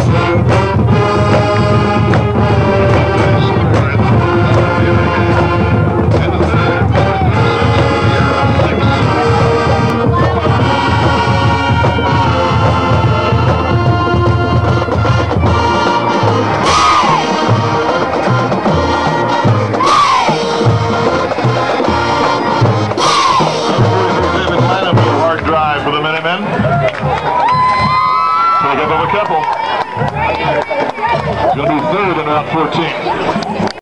Take up of a couple. It's going to be third in round 14.